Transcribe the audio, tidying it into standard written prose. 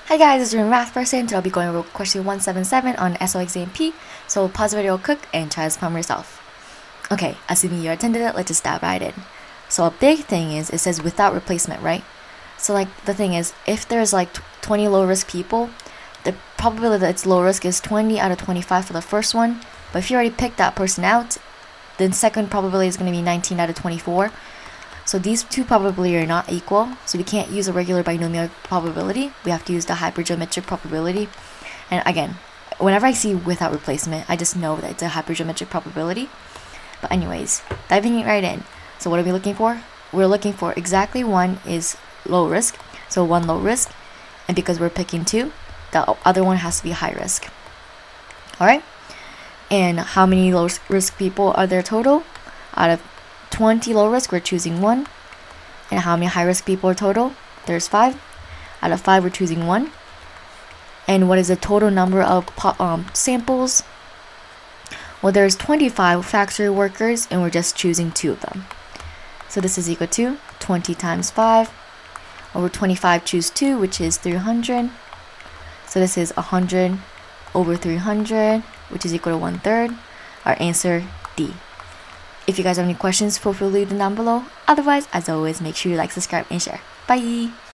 Hi guys, it's your math person. Today I'll be going over question 177 on SO exam P. So pause the video real quick and try this from yourself. Okay, assuming you attended it, let's just dive right in. So a big thing is it says without replacement, right? So like the thing is, if there's like 20 low risk people, the probability that it's low risk is 20 out of 25 for the first one. But if you already picked that person out, then second probability is going to be 19 out of 24. So these two probability are not equal, so we can't use a regular binomial probability. We have to use the hypergeometric probability. And again, whenever I see without replacement, I just know that it's a hypergeometric probability. But anyways, diving right in. So what are we looking for? We're looking for exactly one is low risk, so one low risk. And because we're picking two, the other one has to be high risk. Alright? And how many low risk people are there total? Out of 20 low risk, we're choosing 1. And how many high risk people are total? There's 5. Out of 5, we're choosing 1. And what is the total number of samples? Well, there's 25 factory workers, and we're just choosing 2 of them. So this is equal to 20 times 5 over 25, choose 2, which is 300. So this is 100 over 300, which is equal to 1/3. Our answer, D. If you guys have any questions, feel free to leave them down below. Otherwise, as always, make sure you like, subscribe, and share. Bye!